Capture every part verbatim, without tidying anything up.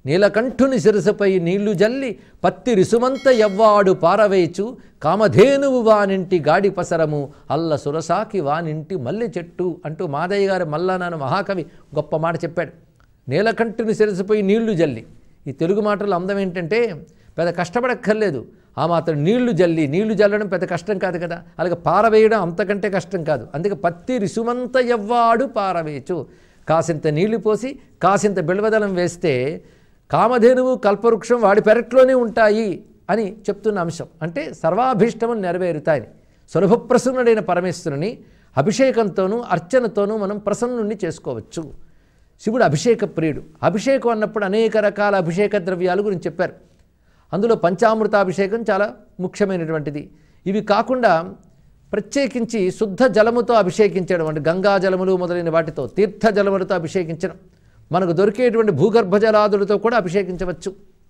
నీలకంఠుని శిరసపై నీళ్లు జల్లి పత్తి రిసుమంత ఎవ్వాడు పారవేచు కామధేనువు వానింటి గాడి పసరము అల్ల సురసాకి వానింటి మల్లె చెట్టు అంటూ మాదయ్య గారు మల్లానాన్న మహాకవి గొప్ప మాట చెప్పాడు. నీలకంఠుని శిరసపై నీళ్లు జల్లి. ఈ తెలుగు మాటల అందం ఏంటంటే పెద్ద కష్టపడక్కర్లేదు. ఆ మాత్రం నీళ్లు జల్లి, నీళ్లు జల్లడం పెద్ద కష్టం కాదు కదా, అలాగే పారవేయడం అంతకంటే కష్టం కాదు. అందుకే పత్తి రిసుమంత ఎవ్వాడు పారవేచు, కాసింత నీళ్లు పోసి కాసింత బిల్వదలం వేస్తే కామధేనువు కల్పవృక్షం వాడి పెరట్లోనే ఉంటాయి అని చెప్తున్న అంశం. అంటే సర్వాభీష్టములు నెరవేరుతాయని. సులభప్రసన్నుడైన పరమేశ్వరుని అభిషేకంతోనూ అర్చనతోనూ మనం ప్రసన్నుణ్ణి చేసుకోవచ్చు. శివుడు అభిషేక ప్రియుడు. అభిషేకం అన్నప్పుడు అనేక రకాల అభిషేక ద్రవ్యాల గురించి చెప్పారు. అందులో పంచామృతాభిషేకం చాలా ముఖ్యమైనటువంటిది. ఇవి కాకుండా ప్రత్యేకించి శుద్ధ జలముతో అభిషేకించడం, అంటే గంగా జలములు మొదలైన వాటితో, తీర్థ జలములతో అభిషేకించడం, మనకు దొరికేటువంటి భూగర్భ జలాదులతో కూడా అభిషేకించవచ్చు.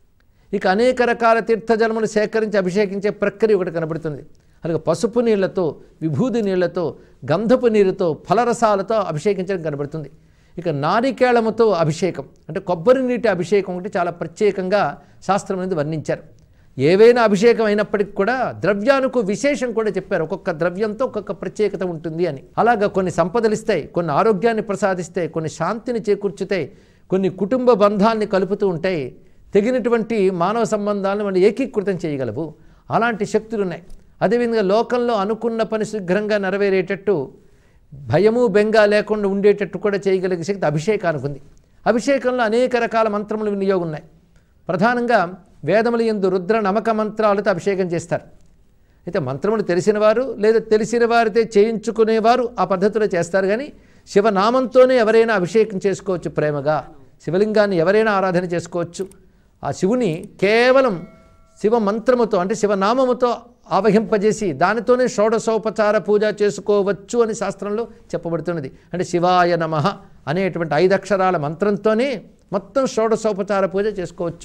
ఇక అనేక రకాల తీర్థజలములు సేకరించి అభిషేకించే ప్రక్రియ ఒకటి కనబడుతుంది. అలాగే పసుపు నీళ్లతో, విభూది నీళ్లతో, గంధపు నీరుతో, ఫలరసాలతో అభిషేకించడం కనబడుతుంది. ఇక నారికేళముతో అభిషేకం, అంటే కొబ్బరి నీటి అభిషేకం ఒకటి చాలా ప్రత్యేకంగా శాస్త్రం అనేది వర్ణించారు. ఏవైనా అభిషేకం అయినప్పటికీ కూడా ద్రవ్యానికి విశేషం కూడా చెప్పారు. ఒక్కొక్క ద్రవ్యంతో ఒక్కొక్క ప్రత్యేకత ఉంటుంది అని. అలాగా కొన్ని సంపదలు ఇస్తాయి, కొన్ని ఆరోగ్యాన్ని ప్రసాదిస్తాయి, కొన్ని శాంతిని చేకూర్చుతాయి, కొన్ని కుటుంబ బంధాన్ని కలుపుతూ ఉంటాయి, తెగినటువంటి మానవ సంబంధాలను మనం ఏకీకృతం చేయగలవు. అలాంటి శక్తులు ఉన్నాయి. అదేవిధంగా లోకంలో అనుకున్న పని శీఘ్రంగా నెరవేరేటట్టు, భయము బెంగ లేకుండా ఉండేటట్టు కూడా చేయగలిగే శక్తి అభిషేకానికి ఉంది. అభిషేకంలో అనేక రకాల మంత్రములు వినియోగం ఉన్నాయి. ప్రధానంగా వేదముల యందు రుద్ర నమక మంత్రాలతో అభిషేకం చేస్తారు. అయితే మంత్రములు తెలిసిన వారు లేదా తెలిసిన వారితో చేయించుకునేవారు ఆ పద్ధతిలో చేస్తారు. కానీ శివనామంతోనే ఎవరైనా అభిషేకం చేసుకోవచ్చు. ప్రేమగా శివలింగాన్ని ఎవరైనా ఆరాధన చేసుకోవచ్చు. ఆ శివుని కేవలం శివ మంత్రముతో, అంటే శివనామముతో ఆవహింపజేసి దానితోనే షోడశోపచార పూజ చేసుకోవచ్చు అని శాస్త్రంలో చెప్పబడుతున్నది. అంటే శివాయ నమః అనేటువంటి ఐదు అక్షరాల మంత్రంతోనే మొత్తం షోడశోపచార పూజ చేసుకోవచ్చు.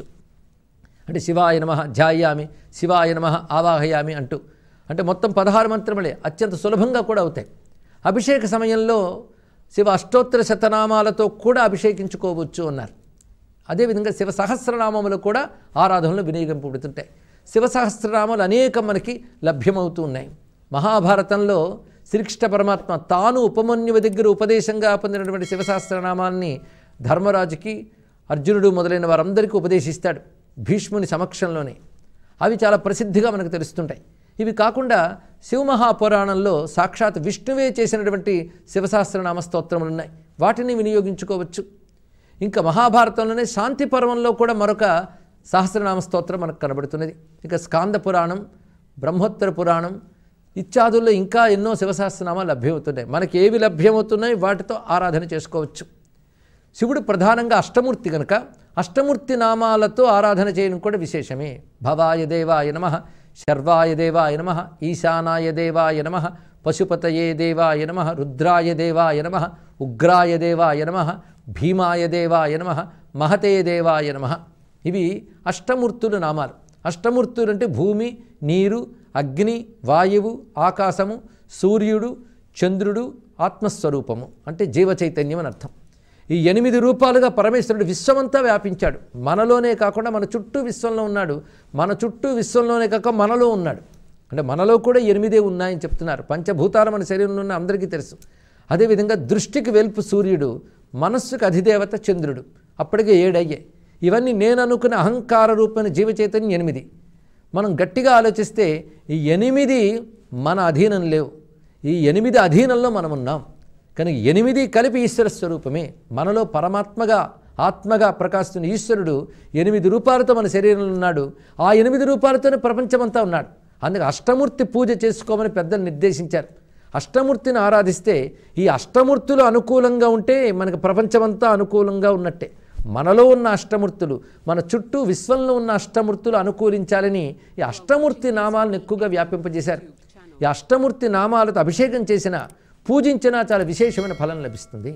అంటే శివాయ నమః ధ్యాయామి, శివాయ నమః ఆవాహయామి అంటూ, అంటే మొత్తం పదహారు మంత్రములే అత్యంత సులభంగా కూడా అవుతాయి. అభిషేక సమయంలో శివ అష్టోత్తర శతనామాలతో కూడా అభిషేకించుకోవచ్చు అన్నారు. అదేవిధంగా శివ సహస్రనామములు కూడా ఆరాధనలు వినియోగింపబడుతుంటాయి. శివ సహస్రనామాలు అనేకం మనకి లభ్యమవుతూ ఉన్నాయి. మహాభారతంలో శ్రీకృష్ణ పరమాత్మ తాను ఉపమన్యువు దగ్గర ఉపదేశంగా పొందినటువంటి శివ సహస్రనామాల్ని ధర్మరాజుకి, అర్జునుడు మొదలైన వారందరికీ ఉపదేశిస్తాడు భీష్ముని సమక్షంలోనే. అవి చాలా ప్రసిద్ధిగా మనకు తెలుస్తుంటాయి. ఇవి కాకుండా శివమహాపురాణంలో సాక్షాత్ విష్ణువే చేసినటువంటి శివసహస్రనామ స్తోత్రములు ఉన్నాయి. వాటిని వినియోగించుకోవచ్చు. ఇంకా మహాభారతంలోనే శాంతి పర్వంలో కూడా మరొక సహస్రనామ స్తోత్రం మనకు కనబడుతున్నది. ఇక స్కాంద పురాణం, బ్రహ్మోత్తర పురాణం ఇత్యాదుల్లో ఇంకా ఎన్నో శివసహస్రనామాలు లభ్యమవుతున్నాయి. మనకి ఏవి లభ్యమవుతున్నాయి వాటితో ఆరాధన చేసుకోవచ్చు. శివుడు ప్రధానంగా అష్టమూర్తి కనుక అష్టమూర్తి నామాలతో ఆరాధన చేయడం కూడా విశేషమే. భవాయ దేవాయ నమః, శర్వాయ దేవాయ నమః, ఈశానాయ దేవాయ నమః, పశుపతయే దేవాయ నమః, రుద్రాయ దేవాయ నమః, ఉగ్రాయ దేవాయ నమః, భీమాయ దేవాయ నమః, మహతే దేవాయ నమః. ఇవి అష్టమూర్తులు నామాలు. అష్టమూర్తులు అంటే భూమి, నీరు, అగ్ని, వాయువు, ఆకాశము, సూర్యుడు, చంద్రుడు, ఆత్మస్వరూపము అంటే జీవ చైతన్యం అని అర్థం. ఈ ఎనిమిది రూపాలుగా పరమేశ్వరుడు విశ్వమంతా వ్యాపించాడు. మనలోనే కాకుండా మన చుట్టూ విశ్వంలో ఉన్నాడు. మన చుట్టూ విశ్వంలోనే కాక మనలో ఉన్నాడు. అంటే మనలో కూడా ఎనిమిదే ఉన్నాయని చెప్తున్నారు. పంచభూతాలు మన శరీరంలో ఉన్న అందరికీ తెలుసు. అదేవిధంగా దృష్టికి వెల్పు సూర్యుడు, మనస్సుకు అధిదేవత చంద్రుడు, అప్పటికే ఏడయ్యాయి. ఇవన్నీ నేను అనుకున్న అహంకార రూపమైన జీవ చైతన్యం ఎనిమిది. మనం గట్టిగా ఆలోచిస్తే ఈ ఎనిమిది మన అధీనం లేవు. ఈ ఎనిమిది అధీనంలో మనం ఉన్నాం. కనుక ఎనిమిది కలిపి ఈశ్వర స్వరూపమే. మనలో పరమాత్మగా ఆత్మగా ప్రకాశిస్తున్న ఈశ్వరుడు ఎనిమిది రూపాలతో మన శరీరంలో ఉన్నాడు. ఆ ఎనిమిది రూపాలతోనే ప్రపంచమంతా ఉన్నాడు. అందుకే అష్టమూర్తి పూజ చేసుకోమని పెద్దలు నిర్దేశించారు. అష్టమూర్తిని ఆరాధిస్తే ఈ అష్టమూర్తులు అనుకూలంగా ఉంటే మనకు ప్రపంచమంతా అనుకూలంగా ఉన్నట్టే. మనలో ఉన్న అష్టమూర్తులు, మన చుట్టూ విశ్వంలో ఉన్న అష్టమూర్తులు అనుకూలించాలని ఈ అష్టమూర్తి నామాలను ఎక్కువగా వ్యాపింపజేశారు. ఈ అష్టమూర్తి నామాలతో అభిషేకం చేసిన, పూజించినా చాలా విశేషమైన ఫలం లభిస్తుంది.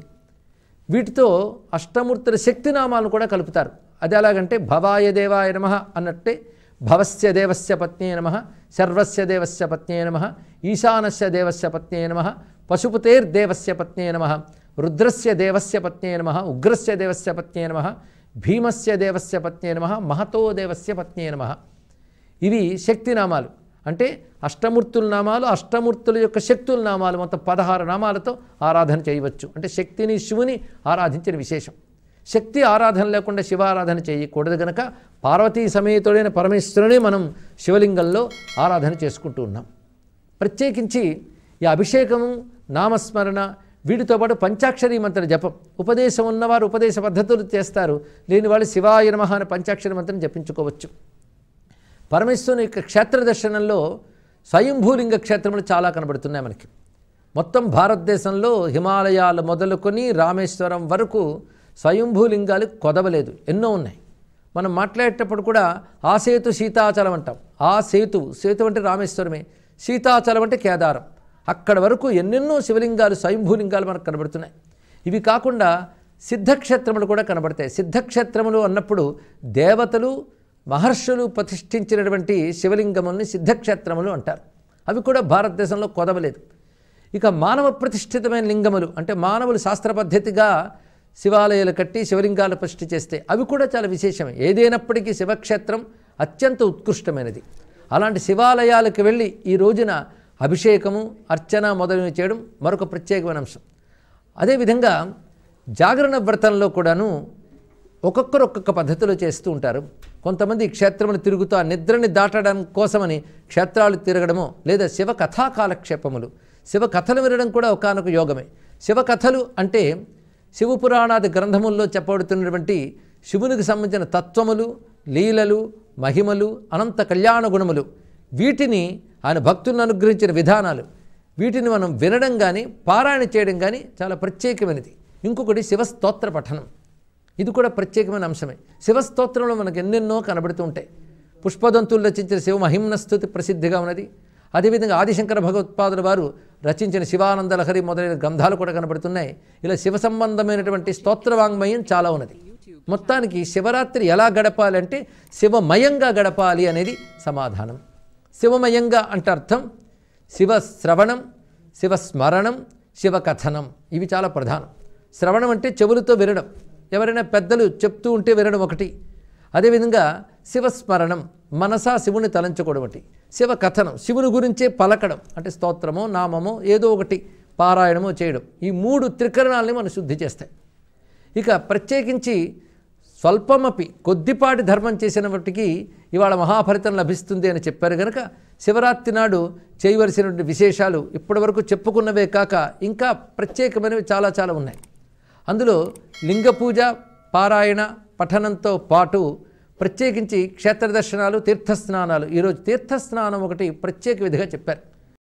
వీటితో అష్టమూర్తుల శక్తి నామాలను కూడా కలుపుతారు. అది ఎలాగంటే భవాయ దేవాయ నమః అన్నట్టే భవస్య దేవస్య పత్న్యే నమః, సర్వస్య దేవస్య పత్న్యే నమః, ఈశానస్య దేవస్య పత్న్యే నమః, పశుపతేర్దేవస్య పత్న్యే నమః, రుద్రస్య దేవస్య పత్న్యే నమః, ఉగ్రస్య దేవస్య పత్న్యే నమః, భీమస్య దేవస్య పత్న్యే నమః, మహతో దేవస్య పత్న్యే నమః. ఇవి శక్తి నామాలు. అంటే అష్టమూర్తుల నామాలు, అష్టమూర్తుల యొక్క శక్తుల నామాలు, మొత్తం పదహారు నామాలతో ఆరాధన చేయవచ్చు. అంటే శక్తిని శివుని ఆరాధించిన విశేషం. శక్తి ఆరాధన లేకుండా శివారాధన చేయకూడదు కనుక పార్వతీ సమేతుడైన పరమేశ్వరుని మనం శివలింగంలో ఆరాధన చేసుకుంటూ ఉన్నాం. ప్రత్యేకించి ఈ అభిషేకము, నామస్మరణ, వీటితో పాటు పంచాక్షరీ మంత్ర జపం. ఉపదేశం ఉన్నవారు ఉపదేశ పద్ధతులు చేస్తారు, లేని వాళ్ళు శివాయ నమః అనే పంచాక్షరి మంత్రం జపించుకోవచ్చు. పరమేశ్వరుని యొక్క క్షేత్ర దర్శనంలో స్వయంభూలింగ క్షేత్రములు చాలా కనబడుతున్నాయి మనకి. మొత్తం భారతదేశంలో హిమాలయాలు మొదలుకొని రామేశ్వరం వరకు స్వయంభూలింగాలు కొదవలేదు, ఎన్నో ఉన్నాయి. మనం మాట్లాడేటప్పుడు కూడా ఆ సేతు సీతాచలం అంటాం. ఆ సేతు సేతు అంటే రామేశ్వరమే, సీతాచలం అంటే కేదారం. అక్కడ వరకు ఎన్నెన్నో శివలింగాలు, స్వయంభూలింగాలు మనకు కనబడుతున్నాయి. ఇవి కాకుండా సిద్ధక్షేత్రములు కూడా కనబడతాయి. సిద్ధక్షేత్రములు అన్నప్పుడు దేవతలు, మహర్షులు ప్రతిష్ఠించినటువంటి శివలింగముల్ని సిద్ధక్షేత్రములు అంటారు. అవి కూడా భారతదేశంలో కొదవలేదు. ఇక మానవ ప్రతిష్ఠితమైన లింగములు అంటే మానవులు శాస్త్ర పద్ధతిగా శివాలయాలు కట్టి శివలింగాలు ప్రతిష్ఠ చేస్తే అవి కూడా చాలా విశేషమే. ఏదైనప్పటికీ శివక్షేత్రం అత్యంత ఉత్కృష్టమైనది. అలాంటి శివాలయాలకు వెళ్ళి ఈ రోజున అభిషేకము, అర్చన మొదలైనవి చేయడం మరొక ప్రత్యేకమైన అంశం. అదేవిధంగా జాగరణ వ్రతంలో కూడాను ఒక్కొక్కరు ఒక్కొక్క పద్ధతిలో చేస్తూ ఉంటారు. కొంతమంది క్షేత్రములు తిరుగుతూ ఆ నిద్రని దాటడం కోసమని క్షేత్రాలు తిరగడమో, లేదా శివ కథా కాలక్షేపములు, శివ కథలు వినడం కూడా ఒకానొక యోగమే. శివ కథలు అంటే శివపురాణాది గ్రంథముల్లో చెప్పబడుతున్నటువంటి శివునికి సంబంధించిన తత్వములు, లీలలు, మహిమలు, అనంత కళ్యాణ గుణములు, వీటిని ఆయన భక్తులను అనుగ్రహించిన విధానాలు, వీటిని మనం వినడం కానీ పారాయణ చేయడం కానీ చాలా ప్రత్యేకమైనది. ఇంకొకటి శివస్తోత్ర పఠనం, ఇది కూడా ప్రత్యేకమైన అంశమే. శివస్తోత్రంలో మనకు ఎన్నెన్నో కనబడుతూ ఉంటాయి. పుష్పదంతులు రచించిన శివ మహిమ్న స్తుతి ప్రసిద్ధిగా ఉన్నది. అదేవిధంగా ఆదిశంకర భగవత్పాదుల వారు రచించిన శివానంద లహరి మొదలైన గ్రంథాలు కూడా కనబడుతున్నాయి. ఇలా శివ సంబంధమైనటువంటి స్తోత్రవాంగ్మయం చాలా ఉన్నది. మొత్తానికి శివరాత్రి ఎలా గడపాలంటే శివమయంగా గడపాలి అనేది సమాధానం. శివమయంగా అంటే అర్థం శివశ్రవణం, శివస్మరణం, శివకథనం, ఇవి చాలా ప్రధానం. శ్రవణం అంటే చెవులతో వినడం, ఎవరైనా పెద్దలు చెప్తూ ఉంటే వినడం ఒకటి. అదేవిధంగా శివస్మరణం, మనసా శివుని తలంచుకోవడం ఒకటి. శివకథనం, శివుని గురించే పలకడం, అంటే స్తోత్రమో నామమో ఏదో ఒకటి పారాయణమో చేయడం. ఈ మూడు త్రికరణాలని మనం శుద్ధి చేస్తాయి. ఇక ప్రత్యేకించి స్వల్పమపి కొద్దిపాటి ధర్మం చేసినప్పటికీ ఇవాళ మహాఫలితం లభిస్తుంది అని చెప్పారు కనుక శివరాత్రి నాడు చేయవలసినటువంటి విశేషాలు ఇప్పటివరకు చెప్పుకున్నవే కాక ఇంకా ప్రత్యేకమైనవి చాలా చాలా ఉన్నాయి. అందులో లింగ పూజ, పారాయణ, పఠనంతో పాటు ప్రత్యేకించి క్షేత్ర దర్శనాలు, తీర్థస్నానాలు. ఈరోజు తీర్థస్నానం ఒకటి ప్రత్యేక విధిగా చెప్పారు.